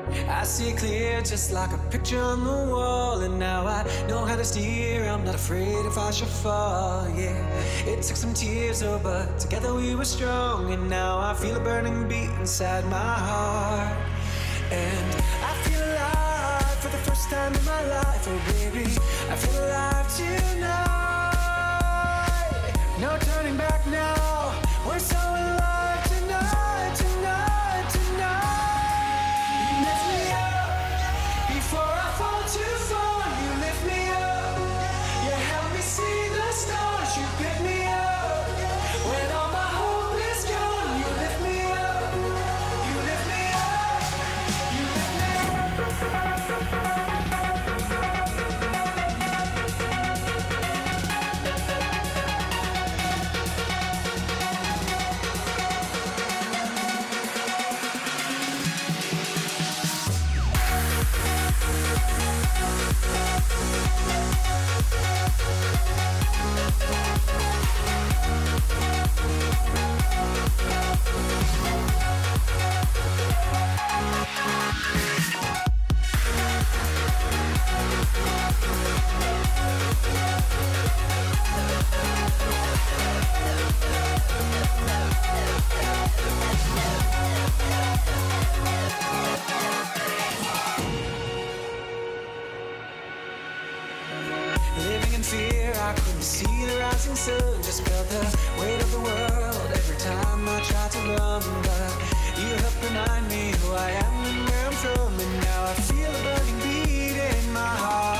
I see it clear, just like a picture on the wall. And now I know how to steer, I'm not afraid if I should fall, yeah. It took some tears, oh, but together we were strong. And now I feel a burning beat inside my heart. And I feel alive for the first time in my life, oh baby, I feel alive tonight. No turning back now, we're so alive tonight, tonight, tonight. You lift me up before I fall too far. You lift me up, you help me see the stars. You pick me up when all my hope is gone. You lift me up, you lift me up, you lift me up. Living in fear, I couldn't see the rising sun. Just felt the weight of the world every time I tried to run. But you helped remind me who I am and where I'm from. And now I feel a burning beat in my heart.